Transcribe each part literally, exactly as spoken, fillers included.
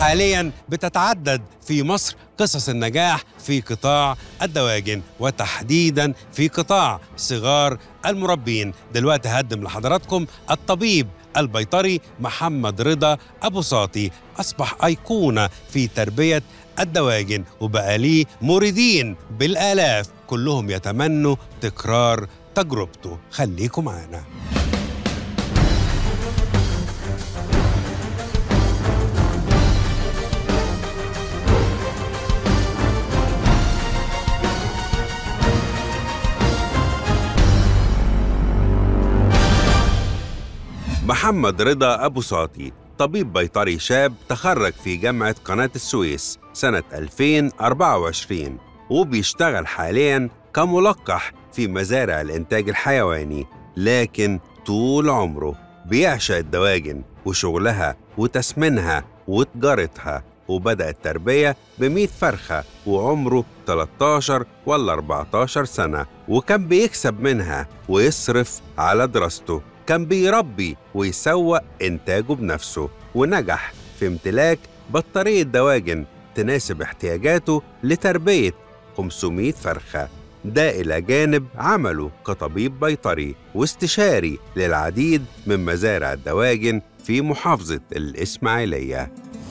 حالياً بتتعدد في مصر قصص النجاح في قطاع الدواجن، وتحديداً في قطاع صغار المربين. دلوقتي هقدم لحضراتكم الطبيب البيطري محمد رضا أبو ساطي. أصبح أيقونة في تربية الدواجن، وبقى ليه موردين بالآلاف كلهم يتمنوا تكرار تجربته. خليكم معانا. محمد رضا أبو ساطي طبيب بيطري شاب تخرج في جامعة قناة السويس سنة ألفين وأربعة وعشرين، وبيشتغل حالياً كملقح في مزارع الإنتاج الحيواني، لكن طول عمره بيعشق الدواجن وشغلها وتسمينها وتجارتها، وبدأ التربية بمئة فرخة وعمره تلتاشر ولا أربعتاشر سنة، وكان بيكسب منها ويصرف على دراسته. كان بيربي ويسوق إنتاجه بنفسه، ونجح في امتلاك بطارية دواجن تناسب احتياجاته لتربية خمسمئة فرخة، ده إلى جانب عمله كطبيب بيطري واستشاري للعديد من مزارع الدواجن في محافظة الإسماعيلية.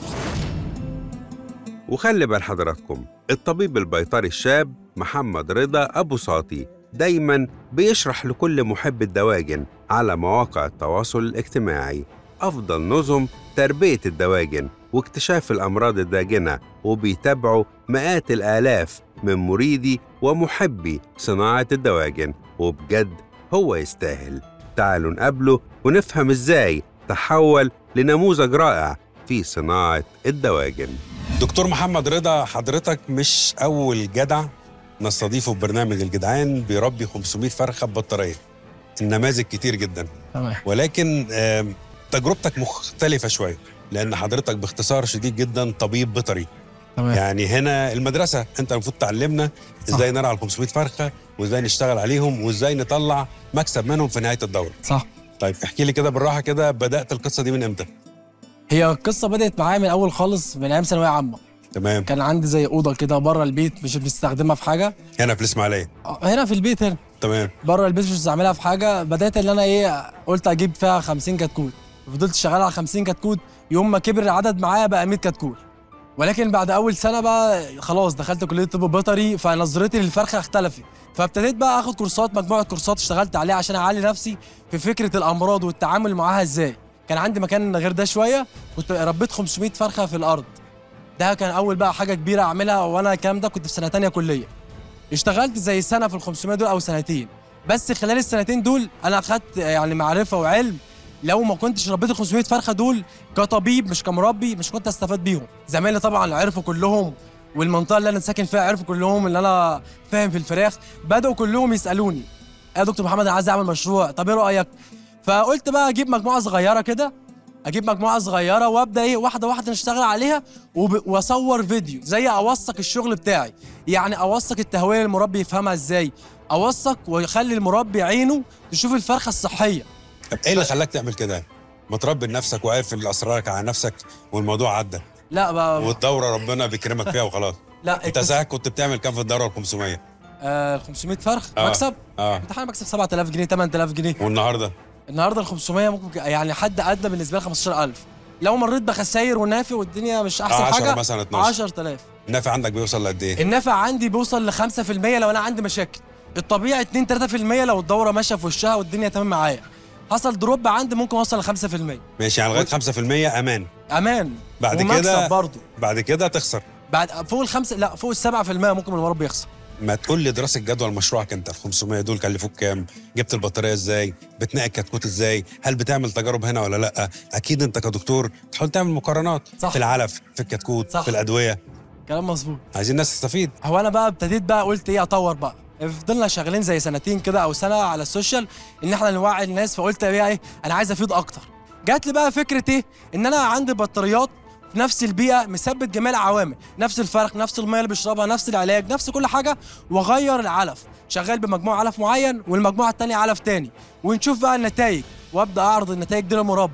وخلي بال حضراتكم، الطبيب البيطري الشاب محمد رضا أبو ساطي دايماً بيشرح لكل محب الدواجن على مواقع التواصل الاجتماعي أفضل نظم تربية الدواجن واكتشاف الأمراض الداجنة، وبيتابعوا مئات الآلاف من مريدي ومحبي صناعة الدواجن، وبجد هو يستاهل. تعالوا نقابله ونفهم إزاي تحول لنموذج رائع في صناعة الدواجن. دكتور محمد رضا، حضرتك مش أول جدع نستضيفه في برنامج الجدعان بيربي خمسمئة فرخة ببطارية. النماذج كتير جدا، تمام. ولكن تجربتك مختلفة شوية، لأن حضرتك باختصار شديد جدا طبيب بيطري. تمام. يعني هنا المدرسة، أنت المفروض تعلمنا إزاي نرعى ال خمسمئة فرخة، وإزاي نشتغل عليهم، وإزاي نطلع مكسب منهم في نهاية الدورة. صح. طيب احكي لي كده بالراحة كده، بدأت القصة دي من إمتى؟ هي القصة بدأت معايا من أول خالص، من أيام ثانوية عامة. تمام. كان عندي زي أوضة كده بره البيت مش بستخدمها في حاجة. هنا في الإسماعيلية؟ هنا في البيت هنا. تمام. بره البيت مش بستعملها في حاجة. بدأت إن أنا إيه، قلت أجيب فيها خمسين كتكوت. فضلت شغال على خمسين كتكوت، يوم ما كبر العدد معايا بقى مئة كتكوت. ولكن بعد أول سنة بقى خلاص دخلت كلية طب بيطري، فنظرتي للفرخة اختلفت. فابتديت بقى آخد كورسات، مجموعة كورسات اشتغلت عليها عشان أعلي نفسي في فكرة الأمراض والتعامل معاها إزاي. كان عندي مكان غير ده شوية، كنت ربيت خمسمئة فرخة في الأرض. ده كان أول بقى حاجة كبيرة أعملها، وأنا الكلام ده كنت في سنة تانية كلية. اشتغلت زي سنة في ال خمسمئة دول أو سنتين، بس خلال السنتين دول أنا أخدت يعني معرفة وعلم. لو ما كنتش ربيت ال خمسمئة فرخة دول كطبيب مش كمربي مش كنت استفاد بيهم. زمايلي طبعا عرفوا كلهم، والمنطقة اللي أنا ساكن فيها عرفوا كلهم اللي أنا فاهم في الفراخ. بدأوا كلهم يسألوني يا دكتور محمد أنا عايز أعمل مشروع، طب إيه رأيك؟ فقلت بقى أجيب مجموعة صغيرة كده، اجيب مجموعه صغيره وابدا ايه واحده واحده نشتغل عليها، واصور فيديو زي اوثق الشغل بتاعي. يعني اوثق التهويه المربي يفهمها ازاي، اوثق واخلي المربي عينه تشوف الفرخه الصحيه. طب ايه اللي خلاك تعمل كده؟ ما تربي لنفسك وقافل اسرارك على نفسك والموضوع عدى. لا بقى والدوره ربنا بيكرمك فيها وخلاص. لا انت ساعتها كنت بتعمل كام في الدوره ال خمسمئة؟ آه خمسمئة فرخ آه. مكسب؟ اه كنت حاليا بكسب سبعة آلاف جنيه ثمانية آلاف جنيه. والنهارده؟ النهارده ال خمسمئة ممكن يعني حد ادنى بالنسبه لي خمستاشر ألف. لو مريت بخساير ونافع والدنيا مش احسن آه حاجه مثلا اتناشر عشرة آلاف. النافع عندك بيوصل لقد ايه؟ النافع عندي بيوصل ل خمسة في المية لو انا عندي مشاكل. الطبيعي اتنين تلاتة في المية لو الدوره ماشيه في وشها والدنيا تمام معايا. حصل دروب عندي ممكن اوصل ل خمسة في المية. ماشي، يعني لغايه خمسة في المية امان. امان. بعد كده برضه بعد كده تخسر. بعد فوق الخمسه، لا فوق السبعة في المية ممكن المربي يخسر. ما تقول لي دراسه جدوى مشروعك انت، ال خمسمئة دول كلفوك كام؟ جبت البطاريه ازاي؟ بتنقي الكتكوت ازاي؟ هل بتعمل تجارب هنا ولا لا؟ اكيد انت كدكتور تحاول تعمل مقارنات. صح. في العلف، في الكتكوت، صح. في الادويه. كلام مظبوط. عايزين الناس تستفيد. هو انا بقى ابتديت بقى قلت ايه اطور بقى. فضلنا شغالين زي سنتين كده او سنه على السوشيال ان احنا نوعي الناس، فقلت ايه ايه انا عايز افيد اكتر. جات لي بقى فكره ايه ان انا عندي بطاريات في نفس البيئه مثبت جميع العوامل، نفس الفرخ، نفس الميه اللي بيشربها، نفس العلاج، نفس كل حاجه، واغير العلف. شغال بمجموعه علف معين والمجموعه الثانيه علف ثاني، ونشوف بقى النتائج، وابدا اعرض النتائج دي للمربي.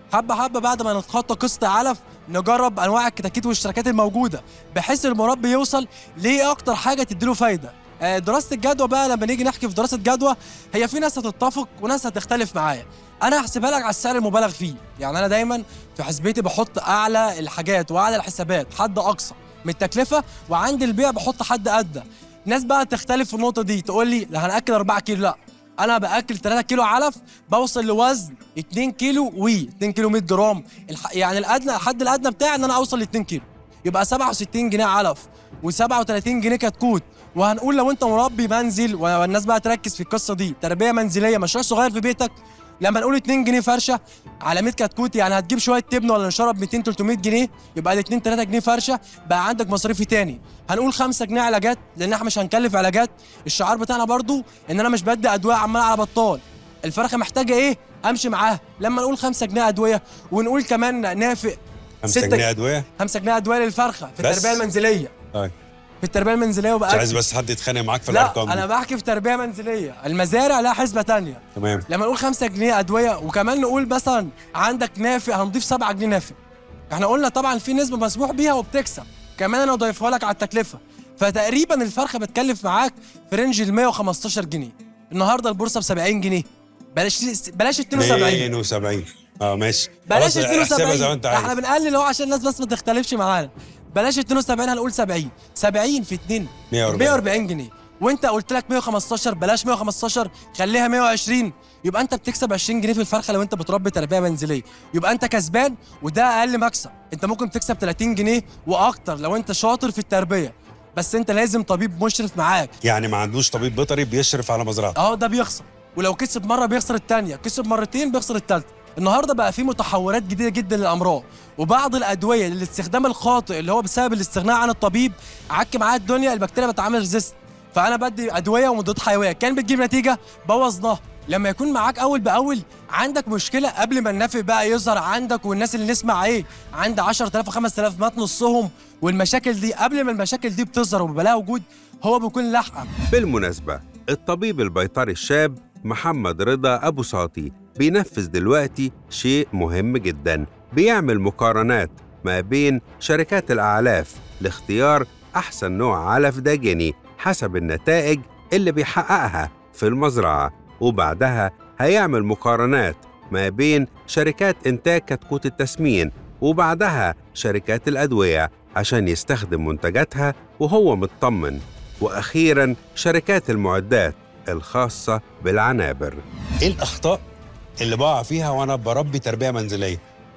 حبه حبه بعد ما نتخطى قسط علف نجرب انواع الكتاكيت والاشتراكات الموجوده بحيث المربي يوصل ليه اكتر حاجه تديله فايده. آه، دراسه الجدوى بقى لما نيجي نحكي في دراسه جدوى هي في ناس هتتفق وناس هتختلف معايا. انا هحسبها لك على السعر المبالغ فيه، يعني انا دايما في حسبتي بحط اعلى الحاجات واعلى الحسابات حد اقصى من التكلفه، وعند البيع بحط حد ادنى. ناس بقى تختلف في النقطه دي تقول لي لا هناكل أربعة كيلو، لا انا باكل ثلاثة كيلو علف بوصل لوزن اتنين كيلو و اتنين كيلو مية جرام. الح... يعني الادنى الحد الادنى بتاعي ان انا اوصل ل اتنين كيلو، يبقى سبعة وستين جنيه علف وسبعة وتلاتين جنيه كتكوت. وهنقول لو انت مربي منزل، والناس بقى تركز في القصه دي، تربيه منزليه مشروع صغير في بيتك، لما نقول اتنين جنيه فرشه على مية كتكوت، يعني هتجيب شويه تبن ولا نشرب ميتين تلتمية جنيه، يبقى ال اتنين تلاتة جنيه فرشه، بقى عندك مصاريفي تاني. هنقول خمسة جنيه علاجات لان احنا مش هنكلف علاجات. الشعار بتاعنا برضو ان انا مش بدي ادويه عمال على بطال، الفرخه محتاجه ايه امشي معاها. لما نقول خمسة جنيه ادويه ونقول كمان نافق خمسة جنيه ادويه، خمسة جنيه ادويه للفرخه في التربيه المنزليه. طيب في التربيه المنزليه وبقى مش عايز بس حد يتخانق معاك في الارقام لا دي. انا بحكي في تربيه منزليه، المزارع لها حسبه ثانيه. تمام. لما نقول خمسة جنيه ادويه وكمان نقول مثلا عندك نافق هنضيف سبعة جنيه نافق، احنا قلنا طبعا في نسبه مسموح بيها وبتكسب، كمان انا ضايفها لك على التكلفه، فتقريبا الفرخه بتكلف معاك في رينج ال مية وخمستاشر جنيه. النهارده البورصه ب سبعين جنيه، بلاش بلاش اتنين وسبعين اتنين وسبعين اه ماشي بلاش اتنين وسبعين زي ما انت عايز. احنا بنقلل اهو عشان الناس بس ما تختلفش معانا. بلاش اتنين وسبعين هنقول سبعين، سبعين في اتنين مية واربعين جنيه، وانت قلت لك مية وخمستاشر، بلاش مية وخمستاشر خليها مية وعشرين، يبقى انت بتكسب عشرين جنيه في الفرخه لو انت بتربي تربيه منزليه، يبقى انت كسبان وده اقل مكسب. انت ممكن تكسب تلاتين جنيه واكتر لو انت شاطر في التربيه، بس انت لازم طبيب مشرف معاك. يعني ما عندوش طبيب بيطري بيشرف على مزرعته؟ اه ده بيخسر، ولو كسب مره بيخسر الثانيه، كسب مرتين بيخسر الثالثه. النهارده بقى في متحورات جديده جدا للامراض وبعض الادويه للاستخدام الخاطئ اللي هو بسبب الاستغناء عن الطبيب عك معايا الدنيا، البكتيريا بتعمل ريزيست، فانا بدي ادويه ومضادات حيويه كان بتجيب نتيجه بوظناها. لما يكون معاك اول باول عندك مشكله قبل ما النافق بقى يظهر عندك، والناس اللي نسمع ايه عند عشرة آلاف وخمسة آلاف مات نصهم، والمشاكل دي قبل ما المشاكل دي بتظهر وبيبقى لها وجود هو بيكون لاحقه. بالمناسبه الطبيب البيطري الشاب محمد رضا أبو ساطي بينفذ دلوقتي شيء مهم جدا، بيعمل مقارنات ما بين شركات الأعلاف لاختيار أحسن نوع علف داجني حسب النتائج اللي بيحققها في المزرعة، وبعدها هيعمل مقارنات ما بين شركات إنتاج كتكوت التسمين وبعدها شركات الأدوية عشان يستخدم منتجاتها وهو مطمن، وأخيراً شركات المعدات الخاصة بالعنابر. ايه الأخطاء اللي بقع فيها وأنا بربي تربية منزلية؟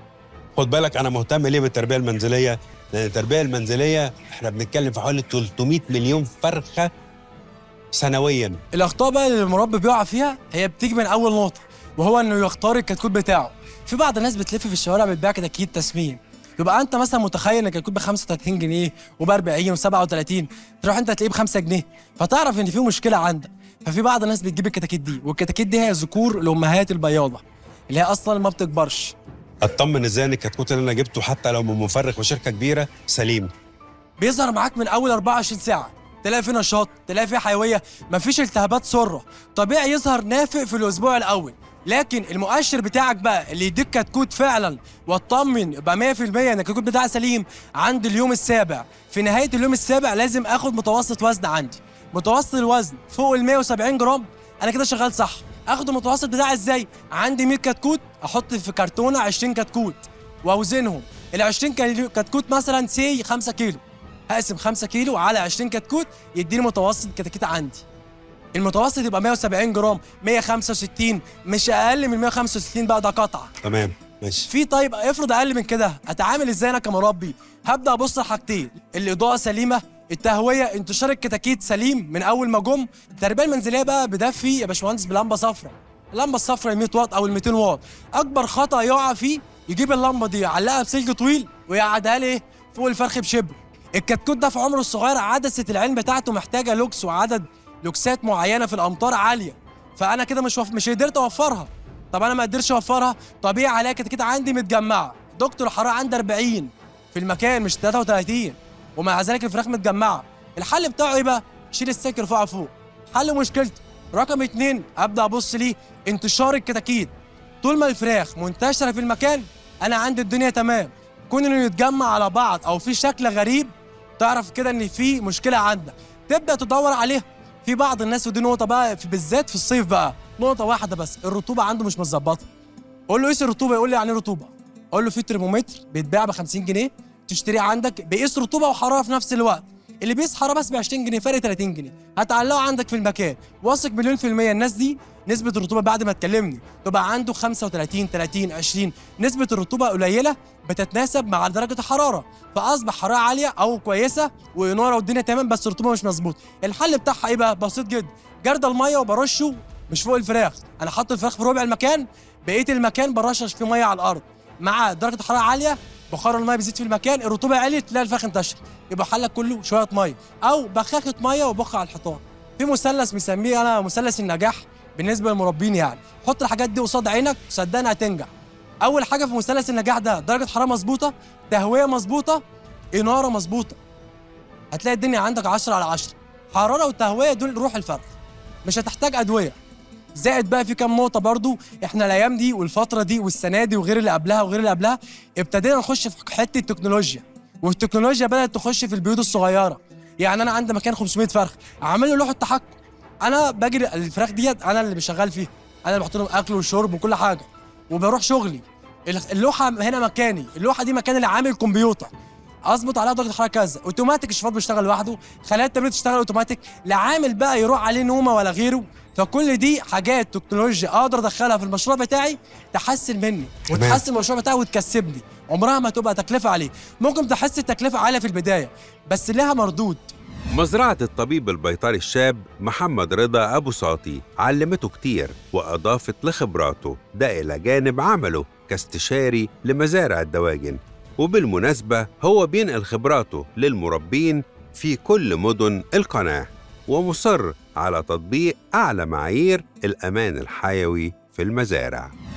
خد بالك أنا مهتم ليه بالتربية المنزلية؟ لأن التربية المنزلية إحنا بنتكلم في حوالي تلتمية مليون فرخة سنوياً. الأخطاء بقى اللي المربي بيقع فيها هي بتيجي من أول نقطة، وهو إنه يختار الكتكوت بتاعه. في بعض الناس بتلف في الشوارع بتبيع كتاكيت تسمين، يبقى انت مثلا متخيل ان الكتكوت ب خمسة وتلاتين جنيه وب اربعين وسبعة وتلاتين، تروح انت تلاقيه ب خمسة جنيه، فتعرف ان في مشكله عندك. ففي بعض الناس بتجيب الكتاكيت دي، والكتاكيت دي هي ذكور الامهات البياضه اللي هي اصلا ما بتكبرش. اطمن ازاي ان الكتكوت اللي انا جبته حتى لو من مفرخ وشركه كبيره سليم؟ بيظهر معاك من اول اربعة وعشرين ساعه، تلاقي فيه نشاط، تلاقي فيه حيويه، مفيش التهابات سره، طبيعي يظهر نافق في الاسبوع الاول. لكن المؤشر بتاعك بقى اللي يديك كتكوت فعلا واطمن يبقى مية في المية ان الكتكوت بتاعك سليم عند اليوم السابع. في نهايه اليوم السابع لازم اخد متوسط وزن عندي، متوسط الوزن فوق ال مية وسبعين جرام، انا كده شغال صح. اخد المتوسط بتاعي ازاي؟ عندي مية كتكوت، احط في كرتونه عشرين كتكوت واوزنهم. ال عشرين كتكوت مثلا سي خمسة كيلو، هقسم خمسة كيلو على عشرين كتكوت يديني متوسط كتاكيت عندي. المتوسط يبقى مية وسبعين جرام، مية وخمسة وستين، مش اقل من مية وخمسة وستين بقى، ده قطعه. تمام ماشي. في طيب افرض اقل من كده، اتعامل ازاي انا كمربي؟ هبدا ابص لحاجتين، الاضاءه سليمه، التهويه، انتشار الكتاكيت سليم من اول ما جم. التربيه المنزليه بقى بدفي يا باشمهندس بلمبه صفراء، اللمبه الصفراء مية واط او ال ميتين واط. اكبر خطا يقع فيه يجيب اللمبه دي يعلقها بسلك طويل ويقعدها لي فوق الفرخ بشبر. الكتكوت ده في عمره الصغير عدسه العين بتاعته محتاجه لوكس وعدد لوكسات معينه في الامطار عاليه، فانا كده مش وف... مش قدرت اوفرها. طب انا ما قدرتش اوفرها، طبيعي عليا كتاكيت عندي متجمعه، دكتور الحراره عندي اربعين في المكان مش تلاتة وتلاتين، ومع ذلك الفراخ متجمعه. الحل بتاعه ايه بقى؟ شيل السلك ارفعه فوق، حل مشكلته. رقم اتنين ابدا ابص ليه انتشار الكتاكيت. طول ما الفراخ منتشره في المكان انا عندي الدنيا تمام. كون انه يتجمع على بعض او في شكل غريب، تعرف كده ان في مشكله عندك، تبدا تدور عليها. في بعض الناس، ودي نقطه بقى في بالذات في الصيف بقى، نقطه واحده بس، الرطوبه عنده مش متظبطه. اقول له قيس الرطوبه، يقول لي يعني رطوبه. اقول له في ترمومتر بيتباع ب خمسين جنيه، تشتريه عندك بيقيس رطوبه وحراره في نفس الوقت. اللي بيقيس حراره بس ب عشرين جنيه، فرق تلاتين جنيه، هتعلقه عندك في المكان. واثق مليون في الميه الناس دي نسبه الرطوبه بعد ما تكلمني تبقى عنده خمسة وتلاتين تلاتين عشرين، نسبه الرطوبه قليله بتتناسب مع درجه الحراره، فاصبح حراره عاليه او كويسه واناره والدنيا تمام، بس الرطوبه مش مظبوط. الحل بتاعها ايه بقى؟ بسيط جدا، جرد الميه وبرشه مش فوق الفراخ، انا حاطط الفراخ في ربع المكان، بقيه المكان برشش فيه ميه على الارض، مع درجه الحراره عاليه بخار الميه بيزيد في المكان، الرطوبه عليت تلاقي الفراخ انتشر، يبقى حلك كله شويه ميه او بخاخه ميه وبخ على الحيطان. في مثلث مسميه انا مثلث النجاح بالنسبه للمربين، يعني حط الحاجات دي قصاد عينك صدقني هتنجح. اول حاجه في مثلث النجاح ده درجه حراره مظبوطه، تهويه مظبوطه، اناره مظبوطه، هتلاقي الدنيا عندك عشرة على عشرة. حراره وتهويه دول روح الفرخ، مش هتحتاج ادويه. زائد بقى في كام نقطه برضو، احنا الايام دي والفتره دي والسنه دي وغير اللي قبلها وغير اللي قبلها ابتدينا نخش في حته التكنولوجيا، والتكنولوجيا بدات تخش في البيوت الصغيره. يعني انا عندي مكان خمسمية فرخ، اعمل له لوحه تحكم، انا باجي الفراخ ديت انا اللي شغال فيها، انا اللي بحط لهم اكل وشرب وكل حاجه، وبروح شغلي. اللوحه هنا مكاني، اللوحه دي مكان اللي عامل كمبيوتر، اظبط عليها درجه حراره كذا، اوتوماتيك الشفاط بيشتغل لوحده، خلايا التبريد تشتغل اوتوماتيك، لا عامل بقى يروح عليه نومه ولا غيره. فكل دي حاجات تكنولوجيا اقدر ادخلها في المشروع بتاعي تحسن مني وتحسن المشروع بتاعي وتكسبني، عمرها ما تبقى تكلفه عليه. ممكن تحس التكلفه عاليه في البدايه بس لها مردود. مزرعة الطبيب البيطري الشاب محمد رضا أبو ساطي علمته كتير وأضافت لخبراته ده إلى جانب عمله كاستشاري لمزارع الدواجن، وبالمناسبة هو بينقل خبراته للمربين في كل مدن القناة، ومصر على تطبيق أعلى معايير الأمان الحيوي في المزارع.